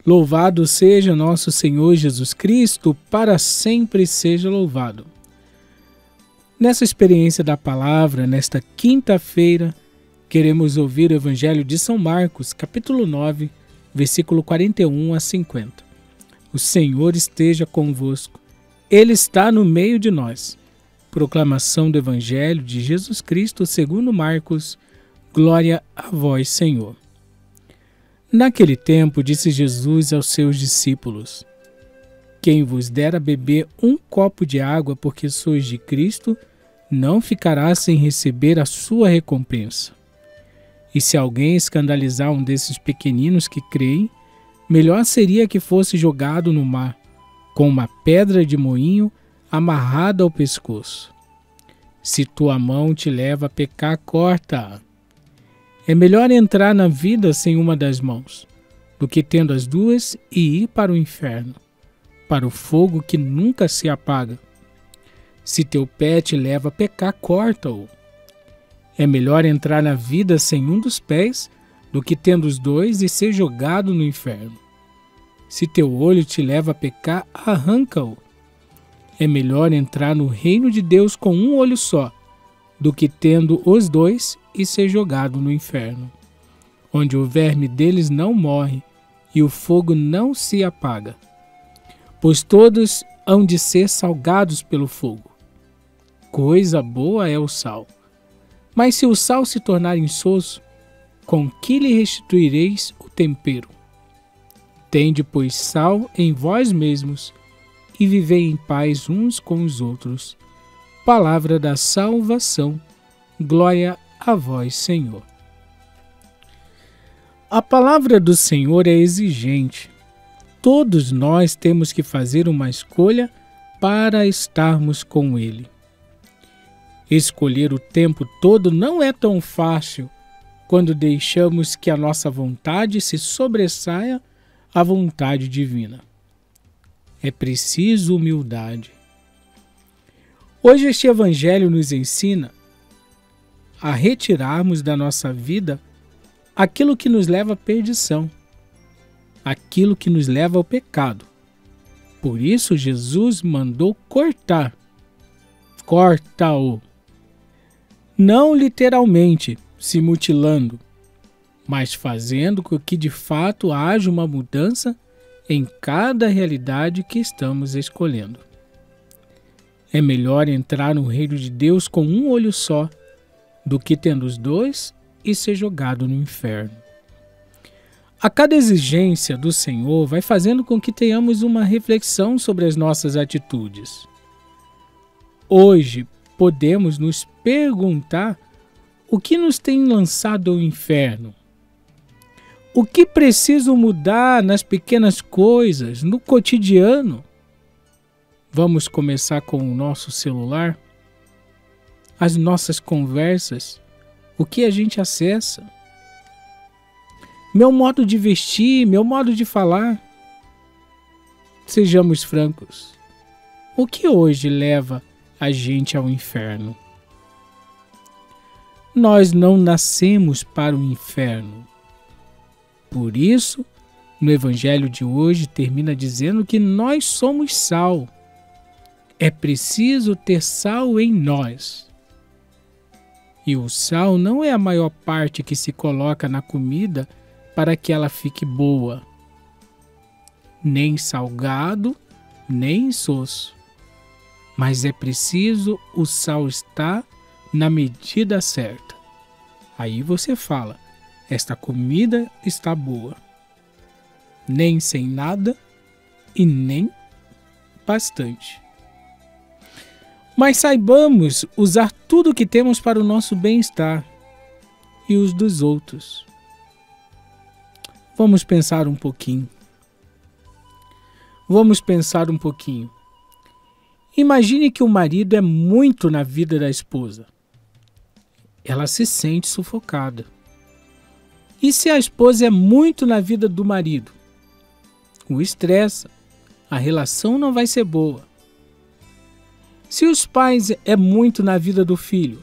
Louvado seja nosso Senhor Jesus Cristo, para sempre seja louvado. Nessa experiência da palavra, nesta quinta-feira, queremos ouvir o Evangelho de São Marcos, capítulo 9, versículo 41 a 50. O Senhor esteja convosco, Ele está no meio de nós. Proclamação do Evangelho de Jesus Cristo segundo Marcos. Glória a vós, Senhor. Naquele tempo, disse Jesus aos seus discípulos: Quem vos der a beber um copo de água porque sois de Cristo, não ficará sem receber a sua recompensa. E se alguém escandalizar um desses pequeninos que creem, melhor seria que fosse jogado no mar, com uma pedra de moinho amarrada ao pescoço. Se tua mão te leva a pecar, corta-a. É melhor entrar na vida sem uma das mãos, do que tendo as duas e ir para o inferno, para o fogo que nunca se apaga. Se teu pé te leva a pecar, corta-o. É melhor entrar na vida sem um dos pés, do que tendo os dois e ser jogado no inferno. Se teu olho te leva a pecar, arranca-o. É melhor entrar no reino de Deus com um olho só, do que tendo os dois e ser jogado no inferno, onde o verme deles não morre e o fogo não se apaga. Pois todos hão de ser salgados pelo fogo. Coisa boa é o sal. Mas se o sal se tornar insosso, com que lhe restituireis o tempero? Tende, pois, sal em vós mesmos e vivei em paz uns com os outros. Palavra da salvação. Glória a vós, Senhor. A palavra do Senhor é exigente. Todos nós temos que fazer uma escolha para estarmos com Ele. Escolher o tempo todo não é tão fácil quando deixamos que a nossa vontade se sobressaia à vontade divina. É preciso humildade. Hoje este Evangelho nos ensina a retirarmos da nossa vida aquilo que nos leva à perdição, aquilo que nos leva ao pecado. Por isso Jesus mandou cortar. Corta-o. Não literalmente se mutilando, mas fazendo com que de fato haja uma mudança em cada realidade que estamos escolhendo. É melhor entrar no reino de Deus com um olho só, do que tendo os dois e ser jogado no inferno. A cada exigência do Senhor vai fazendo com que tenhamos uma reflexão sobre as nossas atitudes. Hoje podemos nos perguntar o que nos tem lançado ao inferno. O que preciso mudar nas pequenas coisas, no cotidiano? Vamos começar com o nosso celular? As nossas conversas, o que a gente acessa, meu modo de vestir, meu modo de falar. Sejamos francos, o que hoje leva a gente ao inferno? Nós não nascemos para o inferno. Por isso, no Evangelho de hoje termina dizendo que nós somos sal. É preciso ter sal em nós. E o sal não é a maior parte que se coloca na comida para que ela fique boa. Nem salgado, nem insosso. Mas é preciso o sal estar na medida certa. Aí você fala, esta comida está boa. Nem sem nada e nem bastante. Mas saibamos usar tudo o que temos para o nosso bem-estar e os dos outros. Vamos pensar um pouquinho. Imagine que o marido é muito na vida da esposa. Ela se sente sufocada. E se a esposa é muito na vida do marido? O estressa. A relação não vai ser boa. Se os pais é muito na vida do filho,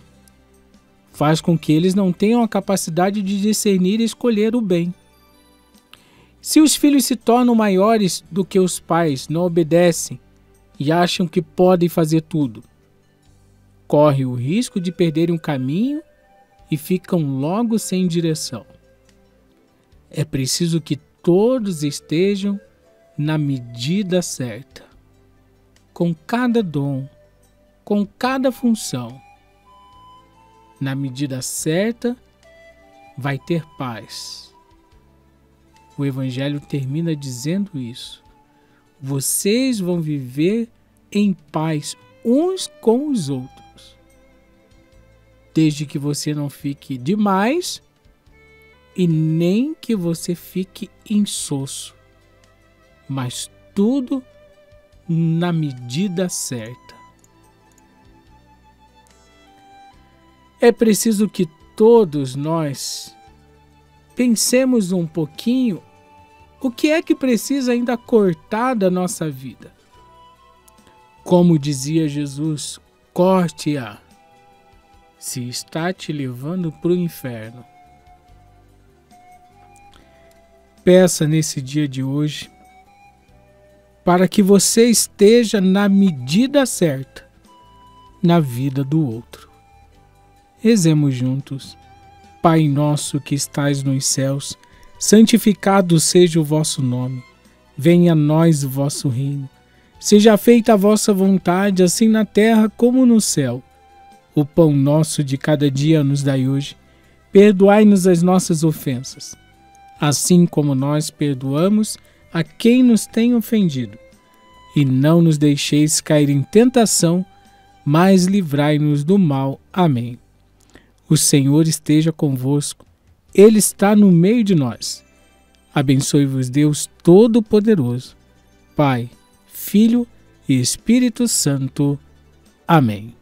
faz com que eles não tenham a capacidade de discernir e escolher o bem. Se os filhos se tornam maiores do que os pais, não obedecem e acham que podem fazer tudo, correm o risco de perderem o caminho e ficam logo sem direção. É preciso que todos estejam na medida certa, com cada dom, com cada função. Na medida certa, vai ter paz. O Evangelho termina dizendo isso. Vocês vão viver em paz uns com os outros, desde que você não fique demais e nem que você fique insosso, mas tudo na medida certa. É preciso que todos nós pensemos um pouquinho o que é que precisa ainda cortar da nossa vida. Como dizia Jesus, corte-a, se está te levando para o inferno. Peça nesse dia de hoje para que você esteja na medida certa na vida do outro. Rezemos juntos. Pai nosso que estais nos céus, santificado seja o vosso nome. Venha a nós o vosso reino. Seja feita a vossa vontade, assim na terra como no céu. O pão nosso de cada dia nos dai hoje. Perdoai-nos as nossas ofensas, assim como nós perdoamos a quem nos tem ofendido. E não nos deixeis cair em tentação, mas livrai-nos do mal. Amém. O Senhor esteja convosco, Ele está no meio de nós. Abençoe-vos Deus Todo-Poderoso, Pai, Filho e Espírito Santo. Amém.